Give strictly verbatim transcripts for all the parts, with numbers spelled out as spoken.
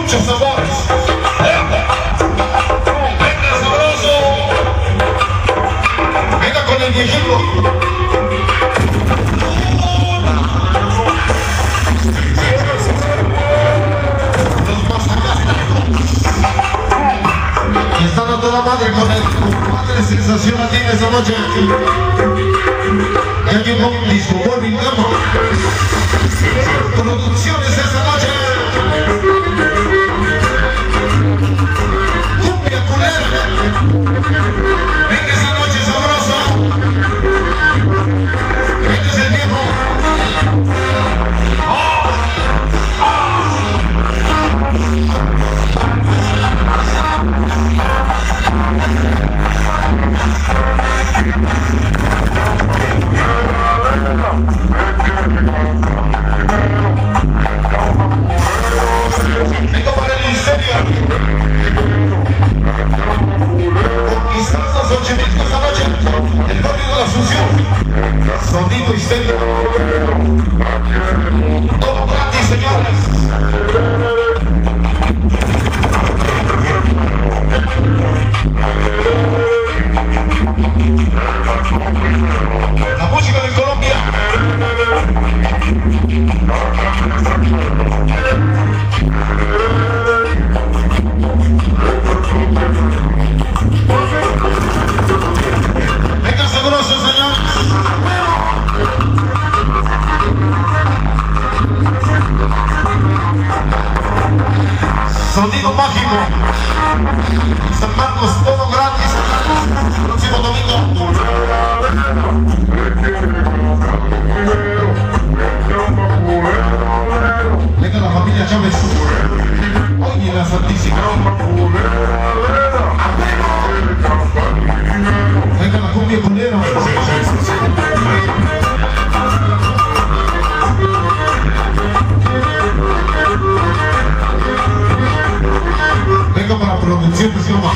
muchos sabores. Venga sabroso. Venga con el viejito. Y están a toda madre con el madre sensación aquí en esta noche. Ya llegó un disco Wolvin Gama. Producciones esta noche. Cumbia culera. Venga esa noche sabroso. Este es el viejo. ¡Oh! Vengo para el misterio. Conquistando Xochimilco esta noche. El barrio de la Asunción. Sonido histerio. Todo gratis, señores. La música de Colombia. Venga sabroso, señor. Sonido mágico. San Marcos, todo gratis. Próximo domingo. Venga la familia Chávez. Oye la Santísima. Venga la cumbia culera. Venga para producción de Silva.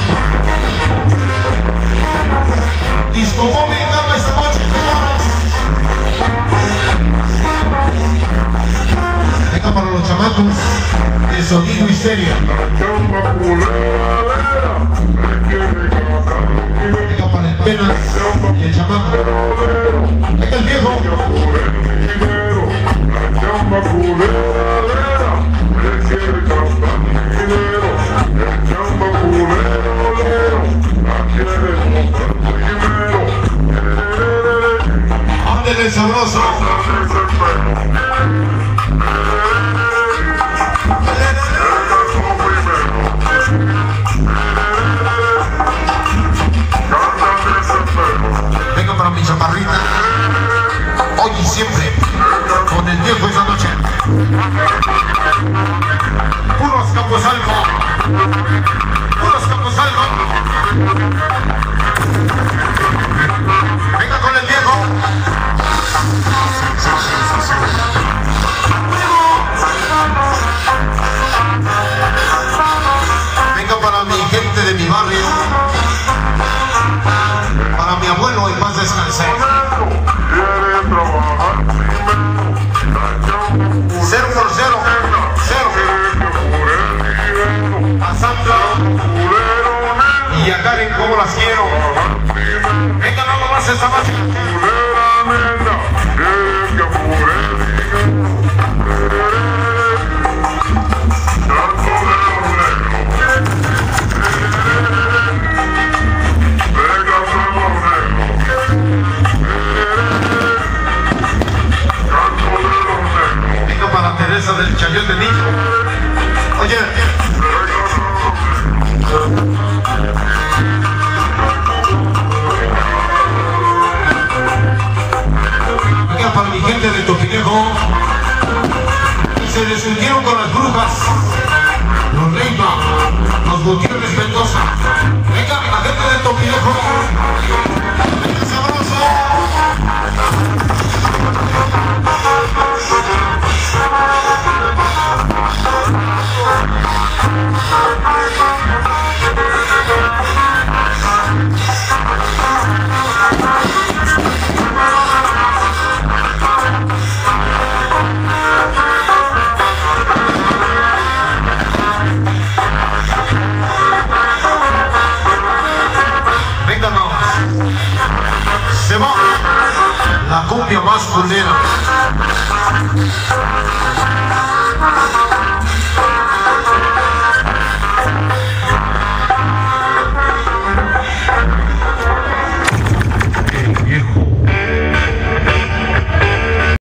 Disco Móvil Gama esta noche, señores. Venga para los chamacos de Sonido Histeria. Venga para el Pena y el chamaco. Venga el viejo. Ándele sabroso. Venga para mi chaparrita. Hoy y siempre con el viejo esa noche. Puros Camposalgo. Puros Camposalgo. Venga con el viejo. Venga para mi gente de mi barrio. Para mi abuelo en paz descanse. Cero por cero. Cero. A Sandra y a Karen como las quiero. Venga nada más esta noche. Venga para Teresa del Chayol de Niño. Oye. Venga para mi gente de Topilejo. Y se descendieron con las brujas. Los Leiva, los Gutiérrez Mendoza. Venga la gente de Topilejo. Venga sabroso. cumbia más culera.